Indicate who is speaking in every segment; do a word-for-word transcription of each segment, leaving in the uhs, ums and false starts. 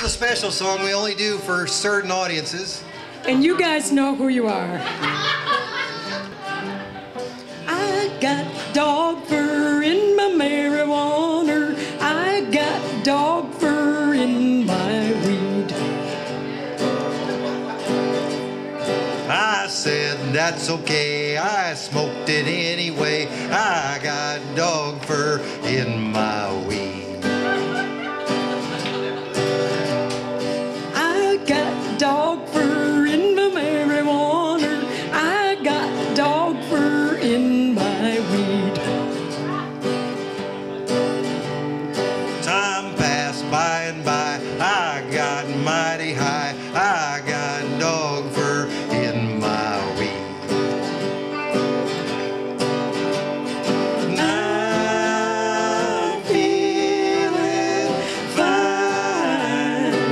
Speaker 1: a special song we only do for certain audiences.
Speaker 2: And you guys know who you are. I got dog fur in my marijuana. I got dog fur in my weed.
Speaker 1: I said that's okay, I smoked it anyway. I got dog fur in my weed.
Speaker 2: I got dog fur in my marijuana. I got dog fur in my weed.
Speaker 1: Time passed by and by, I got mighty high. I got dog fur in my weed. And I'm feeling fine.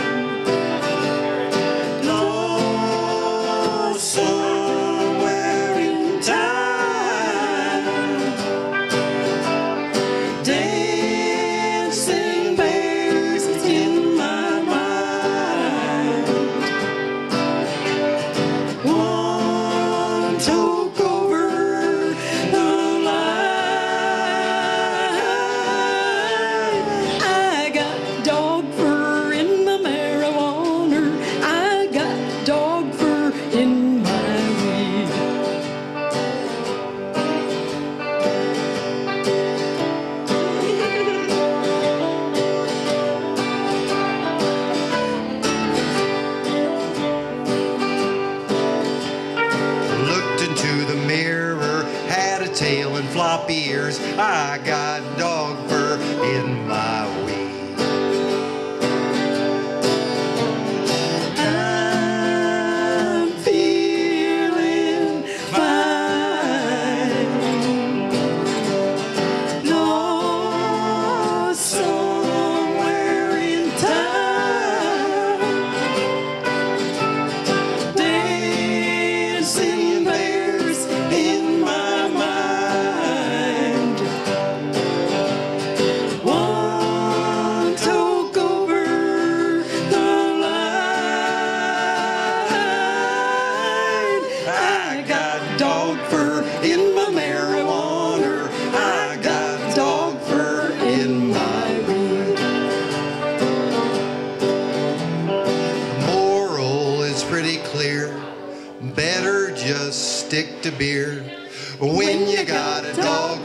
Speaker 1: Lost somewhere in time. Dancing bears in my mind. One took over the line. I got dog fur in my marijuana. I got dog fur in my weed. Looked into the mirror, had a tail and floppy ears. I got dog fur in my weed. I'm feeling fine. Lost somewhere in time. Dancing bears in my mind. One took over the line. I got dog fur in my marijuana. I got dog fur in my weed. The moral is pretty clear. Better just stick to beer when you got a dog